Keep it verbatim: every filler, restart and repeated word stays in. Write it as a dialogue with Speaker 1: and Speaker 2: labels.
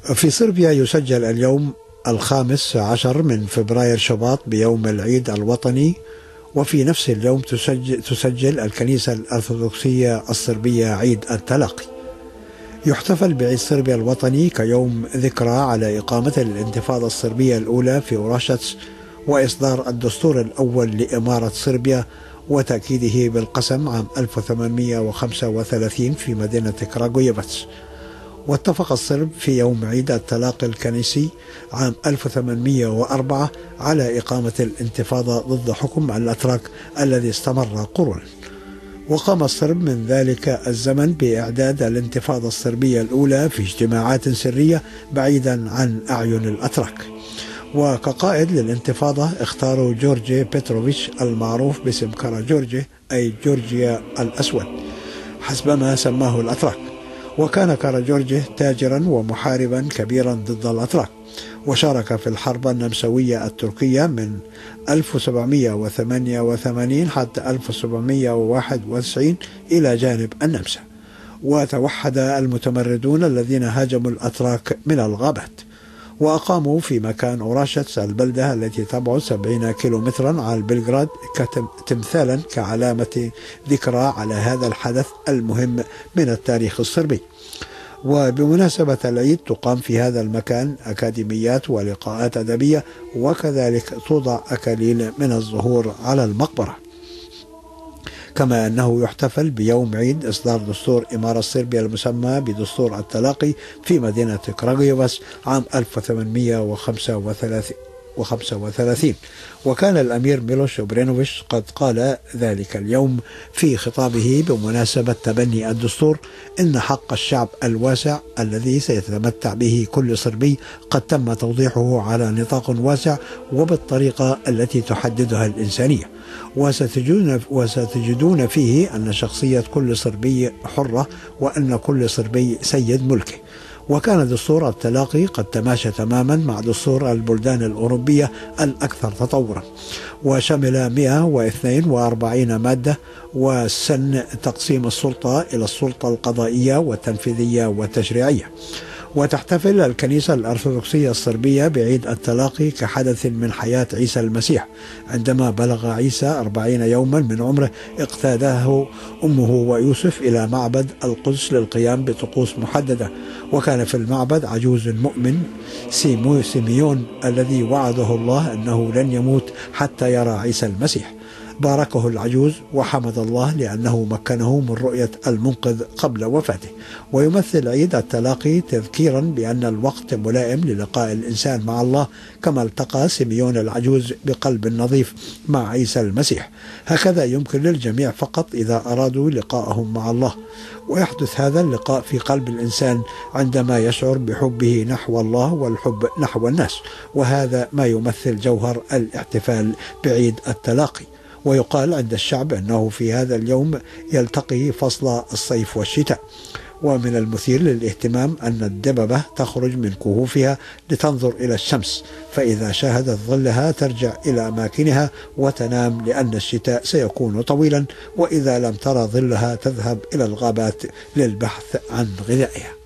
Speaker 1: في صربيا يسجل اليوم الخامس عشر من فبراير شباط بيوم العيد الوطني، وفي نفس اليوم تسجل, تسجل الكنيسة الأرثوذكسية الصربية عيد التلاقي. يحتفل بعيد صربيا الوطني كيوم ذكرى على إقامة الانتفاضة الصربية الأولى في أوراشتس وإصدار الدستور الأول لإمارة صربيا وتأكيده بالقسم عام ألف وثمانمئة وخمسة وثلاثين في مدينة كراغويفاتس. واتفق الصرب في يوم عيد التلاقي الكنيسي عام ألف وثمانمئة وأربعة على إقامة الانتفاضة ضد حكم الأتراك الذي استمر قرونا. وقام الصرب من ذلك الزمن بإعداد الانتفاضة الصربية الأولى في اجتماعات سرية بعيدا عن أعين الأتراك. وكقائد للانتفاضة اختاروا جورجي بيتروفيتش المعروف باسم كاراجورجي، أي جورجيا الأسود حسبما سماه الأتراك. وكان كاراجورجي تاجرا ومحاربا كبيرا ضد الأتراك، وشارك في الحرب النمساوية التركية من ألف وسبعمئة وثمانية وثمانين حتى ألف وسبعمئة وواحد وتسعين إلى جانب النمسا. وتوحد المتمردون الذين هاجموا الأتراك من الغابات، وأقاموا في مكان أوراشتس البلدة التي تبعد سبعين كيلومترا عن بلغراد تمثالا كعلامة ذكرى على هذا الحدث المهم من التاريخ الصربي. وبمناسبة العيد تقام في هذا المكان أكاديميات ولقاءات أدبية، وكذلك توضع أكاليل من الزهور على المقبرة. كما أنه يحتفل بيوم عيد إصدار دستور إمارة صربيا المسمى بدستور التلاقي في مدينة كراغويفاتس عام ألف وثمانمئة وخمسة وثلاثين. وكان الأمير ميلوش أوبرينوفيتش قد قال ذلك اليوم في خطابه بمناسبة تبني الدستور: إن حق الشعب الواسع الذي سيتمتع به كل صربي قد تم توضيحه على نطاق واسع وبالطريقة التي تحددها الإنسانية، وستجدون, وستجدون فيه أن شخصية كل صربي حرة، وأن كل صربي سيد ملكه. وكان دستور التلاقي قد تماشى تماما مع دستور البلدان الأوروبية الأكثر تطورا، وشمل مئة واثنين وأربعين مادة، وسن تقسيم السلطة إلى السلطة القضائية والتنفيذية والتشريعية. وتحتفل الكنيسة الأرثوذكسية الصربية بعيد التلاقي كحدث من حياة عيسى المسيح. عندما بلغ عيسى أربعين يوما من عمره اقتاده أمه ويوسف إلى معبد القدس للقيام بطقوس محددة، وكان في المعبد عجوز مؤمن سيميون الذي وعده الله أنه لن يموت حتى يرى عيسى المسيح. باركه العجوز وحمد الله لأنه مكنه من رؤية المنقذ قبل وفاته. ويمثل عيد التلاقي تذكيرا بأن الوقت ملائم للقاء الإنسان مع الله، كما التقى سيميون العجوز بقلب نظيف مع عيسى المسيح. هكذا يمكن للجميع فقط إذا أرادوا لقاءهم مع الله. ويحدث هذا اللقاء في قلب الإنسان عندما يشعر بحبه نحو الله والحب نحو الناس، وهذا ما يمثل جوهر الاحتفال بعيد التلاقي. ويقال عند الشعب أنه في هذا اليوم يلتقي فصل الصيف والشتاء. ومن المثير للاهتمام أن الدببة تخرج من كهوفها لتنظر إلى الشمس، فإذا شاهدت ظلها ترجع إلى أماكنها وتنام لأن الشتاء سيكون طويلا، وإذا لم ترى ظلها تذهب إلى الغابات للبحث عن غذائها.